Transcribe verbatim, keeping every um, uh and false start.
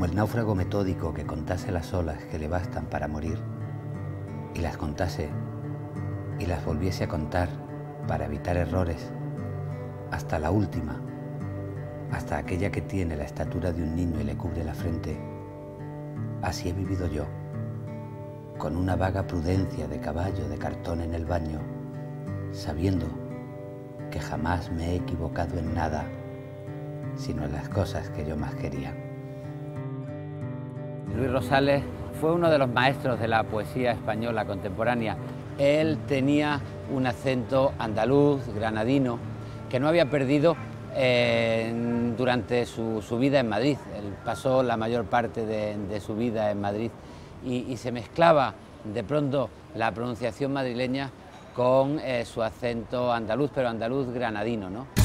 como el náufrago metódico que contase las olas que le bastan para morir, y las contase y las volviese a contar para evitar errores, hasta la última, hasta aquella que tiene la estatura de un niño y le cubre la frente. Así he vivido yo, con una vaga prudencia de caballo de cartón en el baño, sabiendo que jamás me he equivocado en nada, sino en las cosas que yo más quería. Luis Rosales fue uno de los maestros de la poesía española contemporánea. Él tenía un acento andaluz, granadino, que no había perdido eh, durante su, su vida en Madrid. Él pasó la mayor parte de, de su vida en Madrid y, y se mezclaba de pronto la pronunciación madrileña con eh, su acento andaluz, pero andaluz granadino, ¿no?